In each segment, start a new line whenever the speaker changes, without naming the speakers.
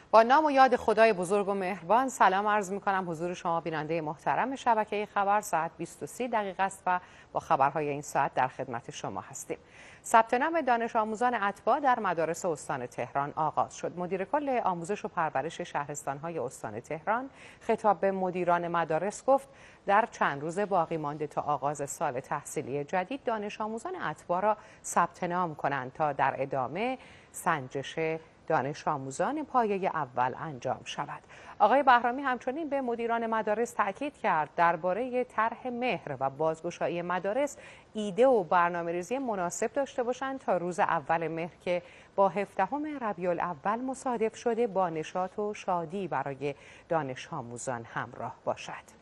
با نام و یاد خدای بزرگ و مهربان سلام عرض می‌کنم حضور شما بیننده محترم شبکه خبر. ساعت 20:30 است و با خبرهای این ساعت در خدمت شما هستیم. ثبت نام دانش آموزان اتباع در مدارس استان تهران آغاز شد. مدیر کل آموزش و پرورش شهرستان‌های استان تهران خطاب به مدیران مدارس گفت در چند روز باقی مانده تا آغاز سال تحصیلی جدید دانش آموزان اتباع را ثبت نام کنند تا در ادامه سنجش دانش آموزان پایه اول انجام شود. آقای بهرامی همچنین به مدیران مدارس تاکید کرد درباره طرح مهر و بازگشایی مدارس ایده و برنامه‌ریزی مناسب داشته باشند تا روز اول مهر که با 17 ربیع الاول مصادف شده با نشاط و شادی برای دانش آموزان همراه باشد.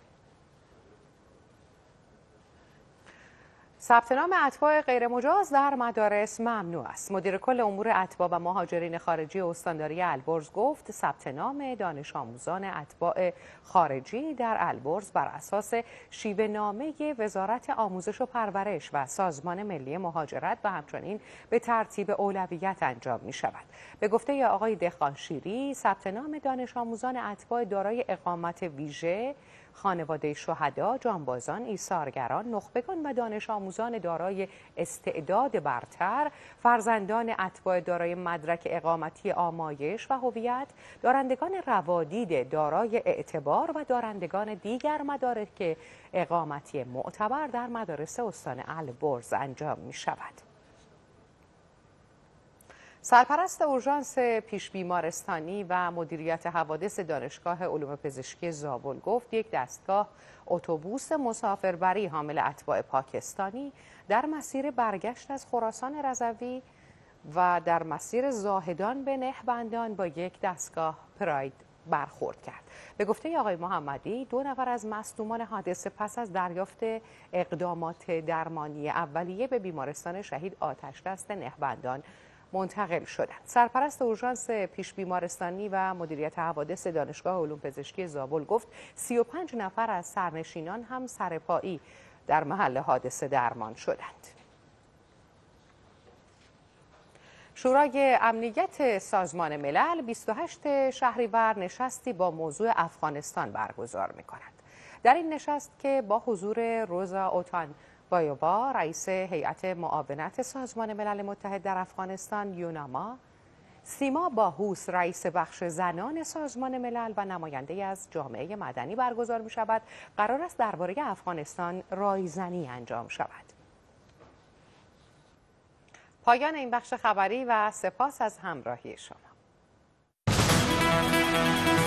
ثبت نام اتباع غیرمجاز در مدارس ممنوع است. مدیر کل امور اتباع و مهاجرین خارجی استانداری البرز گفت ثبت نام دانش آموزان اتباع خارجی در البرز بر اساس شیوه نامه وزارت آموزش و پرورش و سازمان ملی مهاجرت و همچنین به ترتیب اولویت انجام می شود. به گفته آقای دهقانشیری ثبت نام دانش آموزان اتباع دارای اقامت ویژه، خانواده شهدا، جانبازان، ایثارگران، نخبگان و دانش آموزان دارای استعداد برتر، فرزندان اتباع دارای مدرک اقامتی آمایش و هویت، دارندگان روادید دارای اعتبار و دارندگان دیگر مدارک اقامتی معتبر در مدارس استان البرز انجام می شود. سرپرست اورژانس پیش بیمارستانی و مدیریت حوادث دانشگاه علوم پزشکی زابل گفت یک دستگاه اتوبوس مسافربری حامل اتباع پاکستانی در مسیر برگشت از خراسان رضوی و در مسیر زاهدان به نهبندان با یک دستگاه پراید برخورد کرد. به گفته آقای محمدی 2 نفر از مصدومان حادثه پس از دریافت اقدامات درمانی اولیه به بیمارستان شهید آتشدست نهبندان منتقل شدند. سرپرست اورژانس پیش بیمارستانی و مدیریت حوادث دانشگاه علوم پزشکی زابل گفت 35 نفر از سرنشینان هم سرپایی در محل حادثه درمان شدند. شورای امنیت سازمان ملل 28 شهریور نشستی با موضوع افغانستان برگزار می‌کند. در این نشست که با حضور روزا اوتان بایوبا رئیس هیئت معاونت سازمان ملل متحد در افغانستان یوناما، سیما باهوس رئیس بخش زنان سازمان ملل و نماینده از جامعه مدنی برگزار می شود، قرار است درباره افغانستان رایزنی انجام شود. پایان این بخش خبری و سپاس از همراهی شما.